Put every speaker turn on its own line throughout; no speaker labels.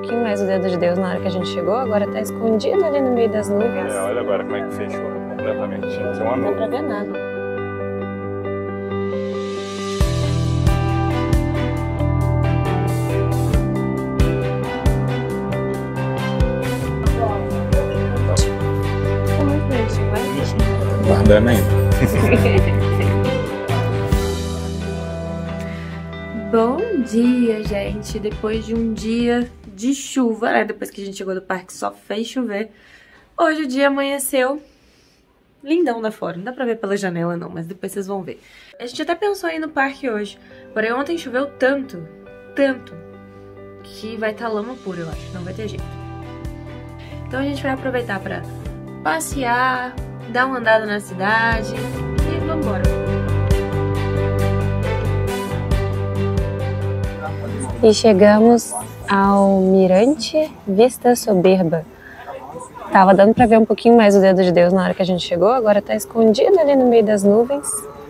pouquinho mais o dedo de Deus na hora que a gente chegou, agora tá escondido ali no meio das nuvens.
É, olha agora como é que fechou completamente. Entre uma
Não dá pra
nuvem.
ver nada. Ficou muito bonitinho, mas...
Guardando ainda.
Bom dia, gente! Depois de um dia de chuva, né? Depois que a gente chegou do parque só fez chover. Hoje o dia amanheceu lindão lá fora. Não dá pra ver pela janela não, mas depois vocês vão ver. A gente até pensou em ir no parque hoje, porém ontem choveu tanto, que vai estar lama pura, eu acho. Não vai ter jeito. Então a gente vai aproveitar pra passear, dar uma andada na cidade e vambora. E chegamos ao Mirante Vista Soberba. Tava dando pra ver um pouquinho mais o dedo de Deus na hora que a gente chegou, agora tá escondido ali no meio das nuvens.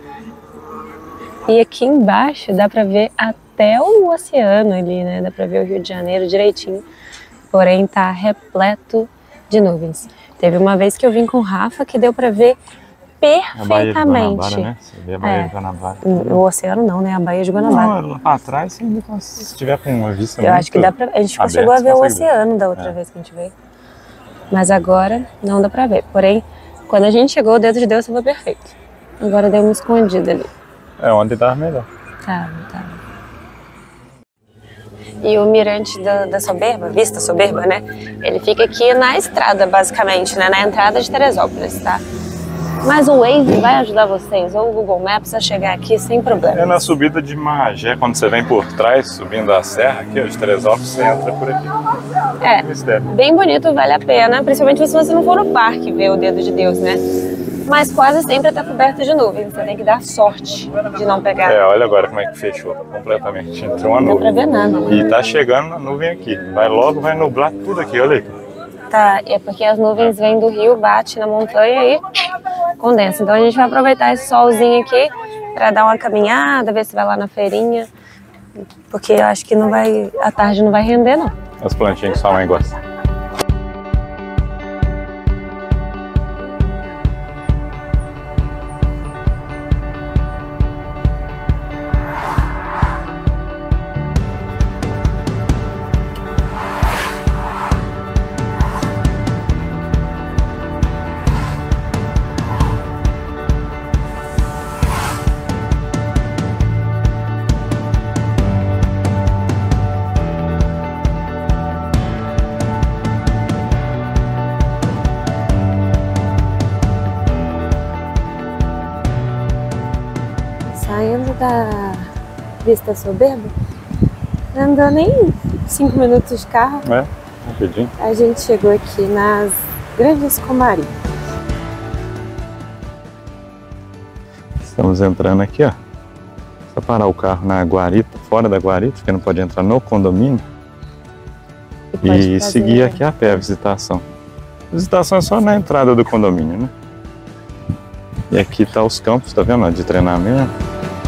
E aqui embaixo dá pra ver até o oceano ali, né? Dá pra ver o Rio de Janeiro direitinho, porém tá repleto de nuvens. Teve uma vez que eu vim com o Rafa que deu pra ver perfeitamente.
A Baía de Guanabara, né? Você vê a Baía de Guanabara.
O oceano não, né? A Baía de Guanabara.
Não, lá pra trás, se tiver com uma vista
eu acho que dá pra... A gente chegou a ver o oceano da outra vez que a gente veio. Mas agora não dá pra ver. Porém, quando a gente chegou, o dedo de Deus estava perfeito. Agora deu uma escondida ali.
É, ontem tava melhor.
Tava. E o mirante da Soberba, Vista Soberba, né? Ele fica aqui na estrada, basicamente, né? Na entrada de Teresópolis, tá? Mas o Waze vai ajudar vocês, ou o Google Maps, a chegar aqui sem problema.
É na subida de Magé, quando você vem por trás, subindo a serra aqui, ó, de Teresópolis, você entra por aqui.
É, bem bonito, vale a pena, principalmente se você não for no parque ver o dedo de Deus, né? Mas quase sempre tá coberto de nuvens, você tem que dar sorte de não pegar.
É, olha agora como é que fechou completamente, entre uma
nuvem. Não dá pra ver nada.
E tá chegando a nuvem aqui, vai nublar tudo aqui, olha aí.
Tá, é porque as nuvens vêm do rio, bate na montanha e condensa. Então a gente vai aproveitar esse solzinho aqui pra dar uma caminhada, ver se vai lá na feirinha. Porque eu acho que a tarde não vai render, não.
As plantinhas que sua mãe gosta.
Saindo da Vista Soberba, não andou nem 5 minutos de carro.
É, rapidinho.
A gente chegou aqui nas Grandes Comari.
Estamos entrando aqui, ó. Só parar o carro na guarita, fora da guarita, porque não pode entrar no condomínio. E seguir aqui a pé a visitação. A visitação é só na entrada do condomínio, né? E aqui tá os campos, tá vendo? De treinamento.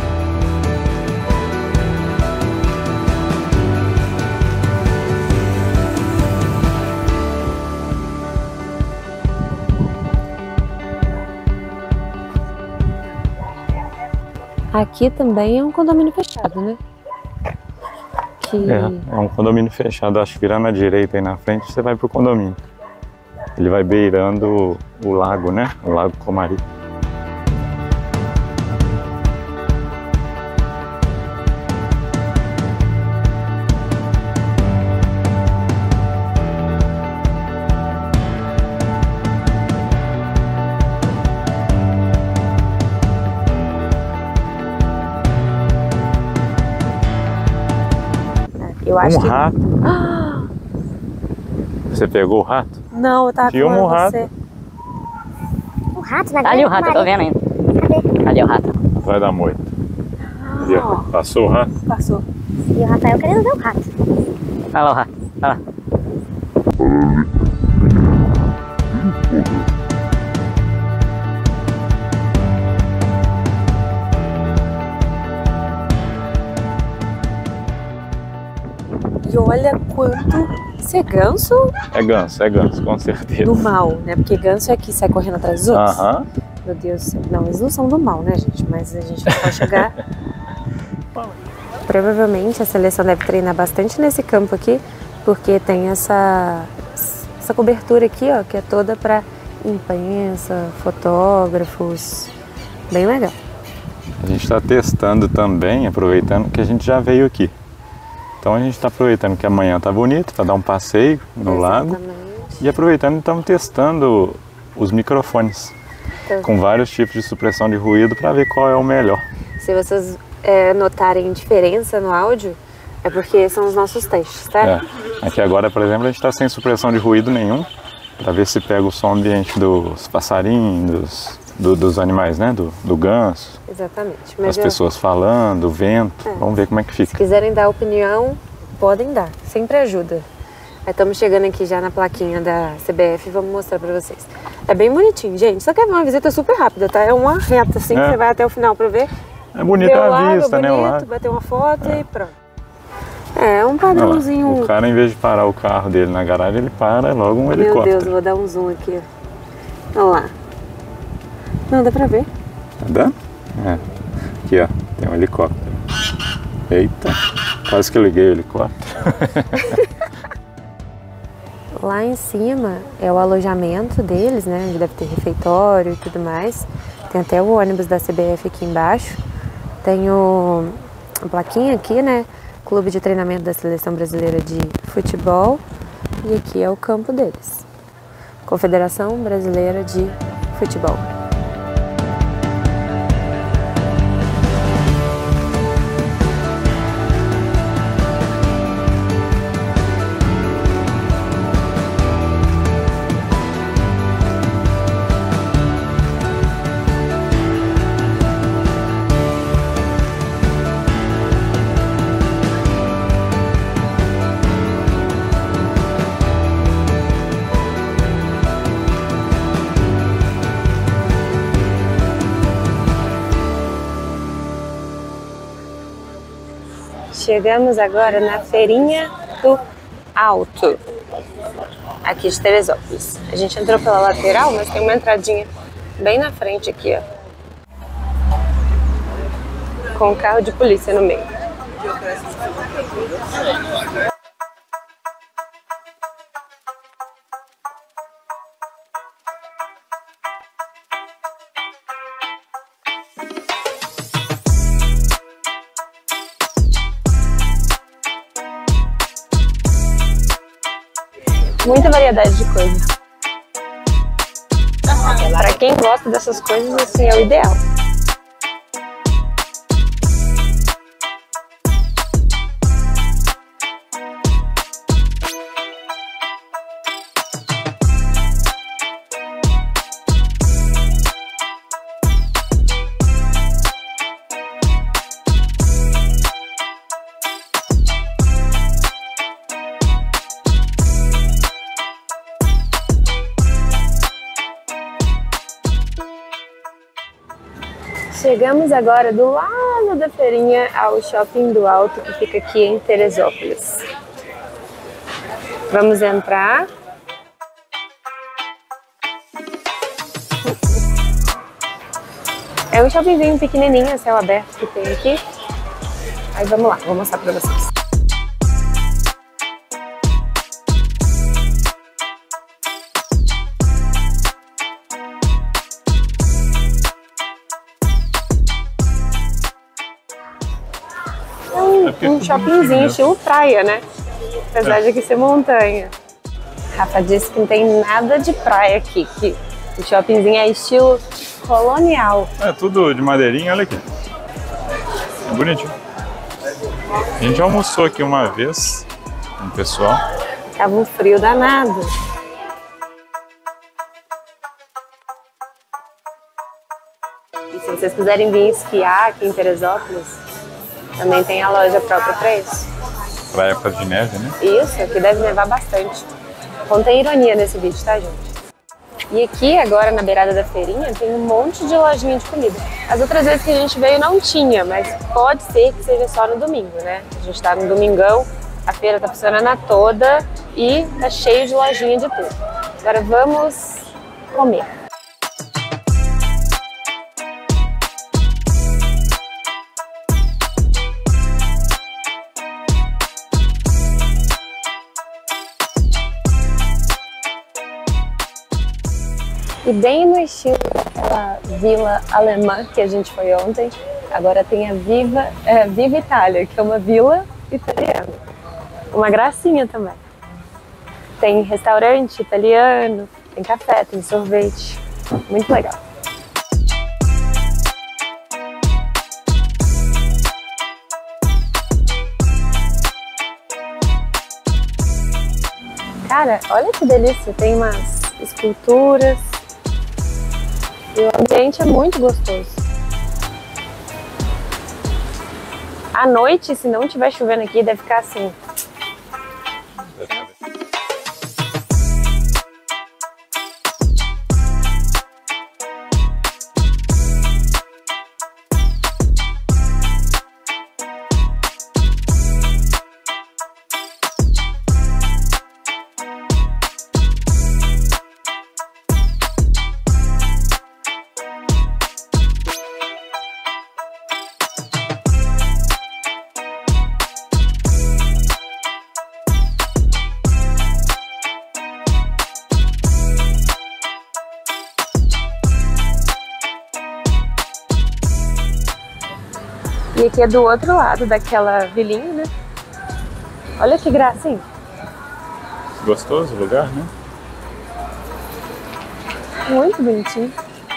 Aqui também é um condomínio fechado, né?
É um condomínio fechado. Acho que virando à direita aí na frente, você vai pro condomínio. Ele vai beirando o lago, né? O Lago Comari.
Eu acho
rato. Você pegou o rato?
Não, eu tava
com
você.
O rato da
Ali o rato, eu tô vendo ainda.
Cadê?
Ali o rato.
Atrás da moita. Ali, ó. Passou o rato?
Passou.
E o Rafael querendo ver o rato.
Olha lá o rato. Olha lá.
E olha quanto Isso é ganso?
É ganso, com certeza.
Do mal, né? Porque ganso é que sai correndo atrás dos outros.
Aham.
Meu Deus do céu. Não, eles não são do mal, né, gente? Mas a gente vai chegar. Provavelmente a seleção deve treinar bastante nesse campo aqui, porque tem essa cobertura aqui, ó, que é toda para imprensa, fotógrafos. Bem legal.
A gente está testando também, aproveitando que a gente já veio aqui. Então a gente está aproveitando que amanhã tá bonito para dar um passeio no lago. E aproveitando e estamos testando os microfones com vários tipos de supressão de ruído para ver qual é o melhor.
Se vocês notarem diferença no áudio, é porque são os nossos testes, tá?
Aqui agora, por exemplo, a gente está sem supressão de ruído nenhum, para ver se pega o som ambiente dos passarinhos, dos animais, né? Do ganso.
Exatamente.
As pessoas falando, o vento. Vamos ver como é que fica.
Se quiserem dar opinião, podem dar. Sempre ajuda. Aí estamos chegando aqui já na plaquinha da CBF, vamos mostrar para vocês. É bem bonitinho, gente. Só que é uma visita super rápida, tá? É uma reta assim, que você vai até o final para ver.
É bonita a vista,
bonito,
né? O lago.
Bater uma foto e pronto. É um padrãozinho.
O cara, em vez de parar o carro dele na garagem, ele para logo um helicóptero.
Meu Deus, vou dar um zoom aqui. Olha lá. Não, dá pra ver.
Tá dando? É. Aqui, ó. Tem um helicóptero. Eita. Quase que eu liguei o helicóptero.
Lá em cima é o alojamento deles, né? Onde deve ter refeitório e tudo mais. Tem até o ônibus da CBF aqui embaixo. Tem a plaquinha aqui, né? Clube de treinamento da Seleção Brasileira de Futebol. E aqui é o campo deles. Confederação Brasileira de Futebol. Chegamos agora na Feirinha do Alto, aqui de Teresópolis. A gente entrou pela lateral, mas tem uma entradinha bem na frente aqui, ó, com um carro de polícia no meio. Muita variedade de coisas. Para quem gosta dessas coisas, assim, é o ideal. Chegamos agora do lado da feirinha ao Shopping do Alto, que fica aqui em Teresópolis. Vamos entrar. É um shoppingzinho pequenininho, a céu aberto que tem aqui. Aí vamos lá, vou mostrar pra vocês. Um shoppingzinho estilo praia, né? Apesar de aqui ser montanha. Rafa disse que não tem nada de praia aqui, que o shoppingzinho é estilo colonial.
É tudo de madeirinha, olha aqui. É bonitinho. A gente almoçou aqui uma vez com o pessoal.
Tava um frio danado. E se vocês quiserem vir esquiar aqui em Teresópolis, também tem a loja própria para isso.
Pra época de neve, né?
Isso, aqui deve nevar bastante. Contém ironia nesse vídeo, tá, gente? E aqui, agora, na beirada da feirinha, tem um monte de lojinha de comida. As outras vezes que a gente veio não tinha, mas pode ser que seja só no domingo, né? A gente tá no domingão, A feira tá funcionando a toda e tá cheio de lojinha de tudo. Agora vamos comer. E bem no estilo daquela vila alemã que a gente foi ontem, agora tem a Viva Itália, que é uma vila italiana. Uma gracinha também. Tem restaurante italiano, tem café, tem sorvete. Muito legal. Cara, olha que delícia, tem umas esculturas. E o ambiente é muito gostoso. À noite, se não estiver chovendo aqui, deve ficar assim. E aqui é do outro lado daquela vilinha, né? Olha que gracinha.
Gostoso o lugar, né?
Muito bonitinho.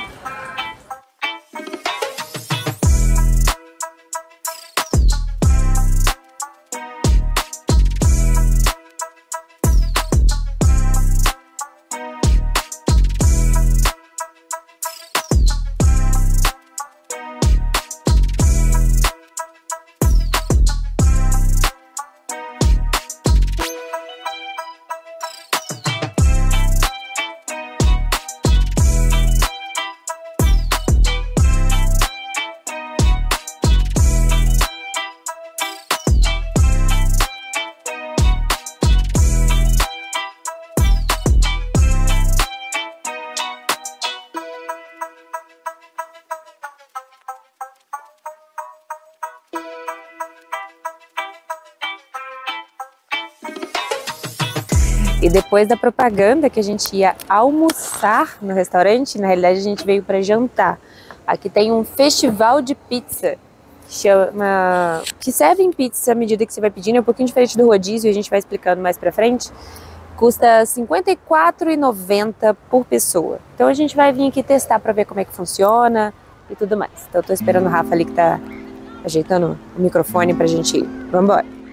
E depois da propaganda que a gente ia almoçar no restaurante, na realidade a gente veio para jantar. Aqui tem um festival de pizza que serve em pizza à medida que você vai pedindo, é um pouquinho diferente do rodízio, a gente vai explicando mais pra frente. Custa R$ 54,90 por pessoa. Então a gente vai vir aqui testar para ver como é que funciona e tudo mais. Então eu tô esperando o Rafa ali que tá ajeitando o microfone pra gente ir. Vamos embora.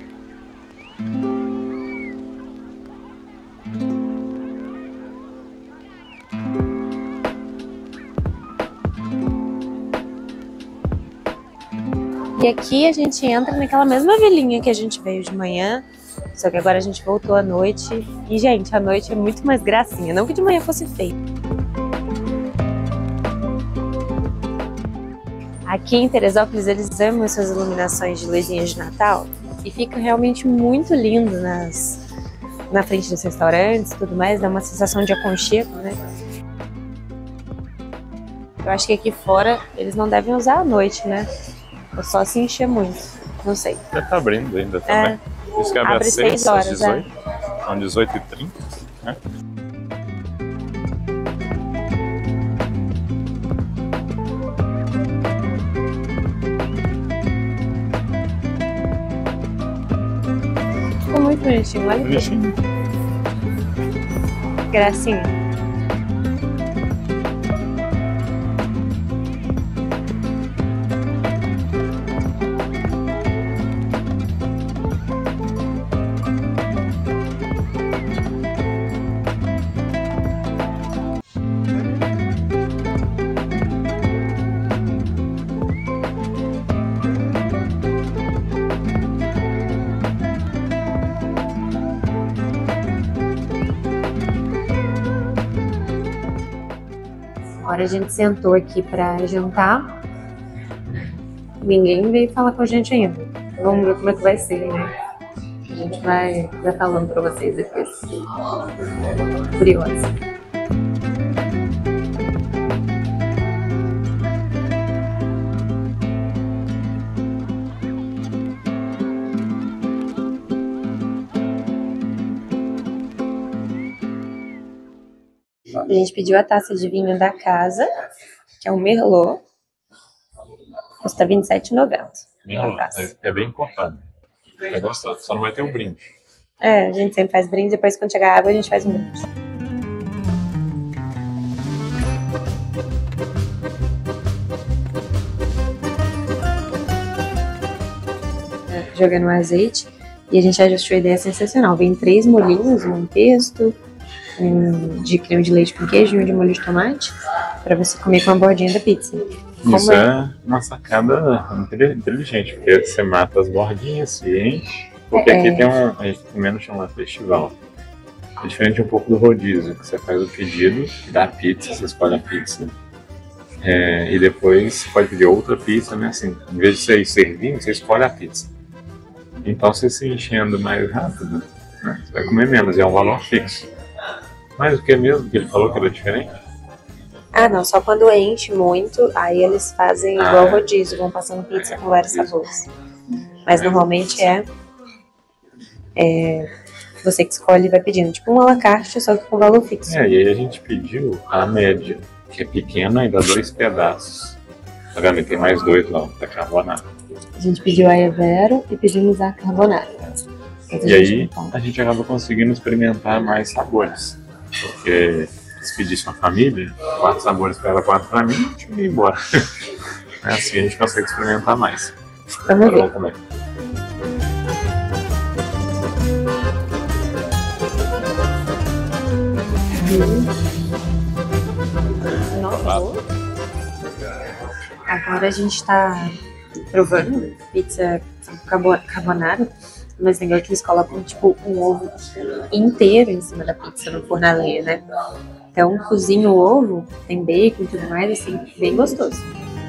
E aqui a gente entra naquela mesma vilinha que a gente veio de manhã, só que agora a gente voltou à noite. E, gente, a noite é muito mais gracinha, não que de manhã fosse feio. Aqui em Teresópolis eles amam essas iluminações de luzinhas de Natal e fica realmente muito lindo na frente dos restaurantes e tudo mais, dá uma sensação de aconchego, né? Eu acho que aqui fora eles não devem usar à noite, né? Ou só se encher muito, não sei.
Já tá abrindo ainda também. Isso que abre às 6 horas, às 18, são 18h30, né?
Ficou muito bonitinho, olha.
Bonitinho.
Gracinha. Agora a gente sentou aqui pra jantar. Ninguém veio falar com a gente ainda. Vamos ver como é que vai ser, né? A gente vai falando pra vocês depois. Curiosa. A gente pediu a taça de vinho da casa, que é um Merlot. Custa R$ 27,90.
É bem cortado. É gostoso, só não vai ter um brinde.
É, a gente sempre faz brinde, depois quando chegar a água a gente faz um brinde. Jogando o azeite e a gente achou a ideia sensacional. Vem 3 molhinhos, um pesto, um de creme de leite com queijo e um de molho de tomate, para você comer com a bordinha da pizza.
Isso é uma sacada inteligente, porque você mata as bordinhas, se enche. Porque aqui tem a gente tá comendo, chama festival. É diferente um pouco do rodízio, que você faz o pedido da pizza, você escolhe a pizza. E depois você pode pedir outra pizza, né? Assim, em vez de você ir servindo, você escolhe a pizza. Então você se enchendo mais rápido, né? Você vai comer menos, é um valor fixo. Mas o que é mesmo que ele falou que era diferente?
Ah, não, só quando enche muito, aí eles fazem igual rodízio, vão passando pizza com vários sabores. Mas normalmente você que escolhe e vai pedindo, tipo um à la carte, só que com valor fixo.
E aí a gente pediu a média, que é pequena e dá 2 pedaços. Tá vendo? Tem mais 2 lá, da carbonara.
A gente pediu a Evero e pedimos a carbonara.
E aí a gente acaba conseguindo experimentar mais sabores. Porque se pedisse uma família, 4 sabores para ela, 4 para mim, a gente ia embora. Assim a gente consegue experimentar mais.
Vamos ver.
Comer.
Nossa, agora a gente tá provando pizza carbonara, mas legal que eles colocam tipo um ovo inteiro em cima da pizza no forno a lenha, né? Então cozinha o ovo, tem bacon e tudo mais, assim, bem gostoso.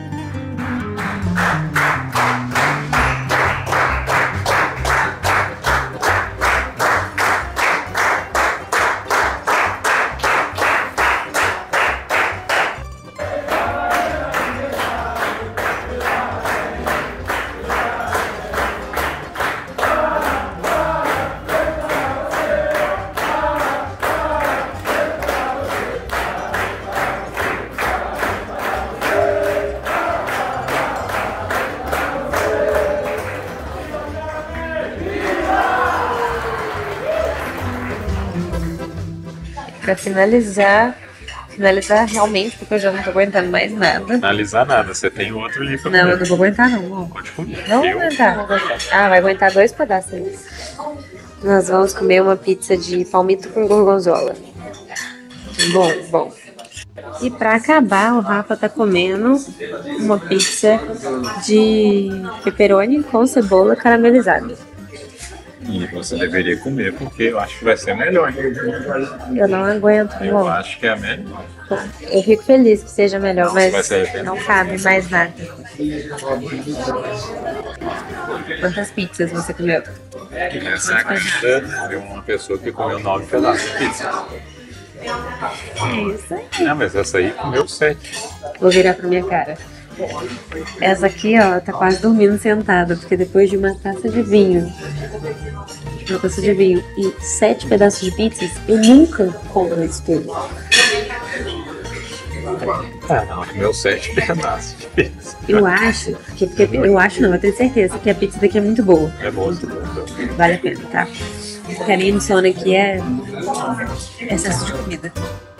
Pra finalizar realmente, porque eu já não tô aguentando mais nada.
Finalizar nada, você tem outro ali pra
Não,
comer.
eu não vou aguentar não.
Pode comer.
Não vou aguentar. Ah, vai aguentar 2 pedaços. Nós vamos comer uma pizza de palmito com gorgonzola. Bom. E pra acabar, o Rafa tá comendo uma pizza de pepperoni com cebola caramelizada.
E você deveria comer, porque eu acho que vai ser melhor.
Eu não aguento,
Eu
não.
acho que é melhor.
Eu fico feliz que seja melhor, mas
vai ser
não cabe mais nada. Quantas pizzas você comeu?
Essa é a comida de uma pessoa que comeu 9 pedaços de pizza.
É isso aí.
Não, mas essa aí comeu 7.
Vou virar pra minha cara. Essa aqui, ó, tá quase dormindo sentada, porque depois de uma taça de vinho e 7 pedaços de pizzas, eu nunca como isso tudo.
Não, comeu 7 pedaços de pizza.
Eu acho eu tenho certeza que a pizza daqui é muito boa.
É bom.
Vale a pena, tá? Porque a minha insônia aqui é excesso de comida.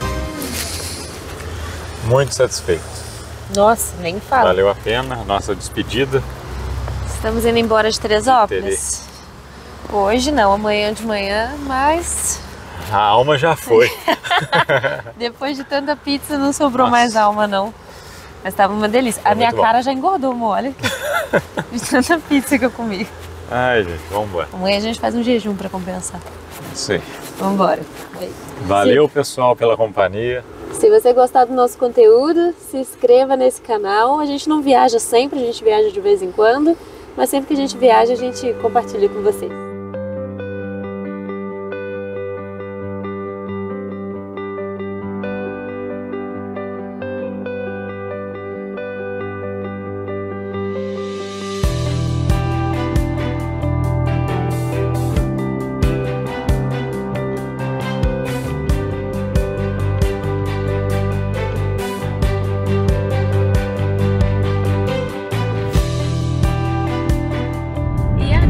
Muito satisfeito.
Nossa, nem fala.
Valeu a pena a nossa despedida.
Estamos indo embora de Teresópolis. Hoje não, amanhã de manhã, mas...
A alma já foi.
Depois de tanta pizza não sobrou mais alma, não. Mas tava uma delícia. A minha cara já engordou, amor, olha aqui. De tanta pizza que eu comi.
Ai, gente, vamos embora.
Amanhã a gente faz um jejum pra compensar.
Sim.
Vamos embora.
Valeu, pessoal, pela companhia.
Se você gostar do nosso conteúdo, se inscreva nesse canal. A gente não viaja sempre, a gente viaja de vez em quando, mas sempre que a gente viaja, a gente compartilha com vocês.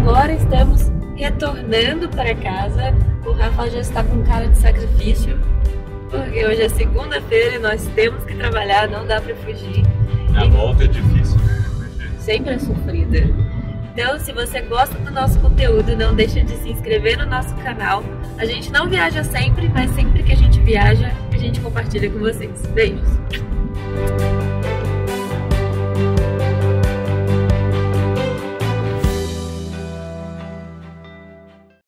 agora estamos retornando para casa. O Rafa já está com cara de sacrifício, porque hoje é segunda-feira e nós temos que trabalhar, não dá para fugir.
A volta é difícil.
Sempre é sofrida. Então, se você gosta do nosso conteúdo, não deixa de se inscrever no nosso canal. A gente não viaja sempre, mas sempre que a gente viaja, a gente compartilha com vocês. Beijos!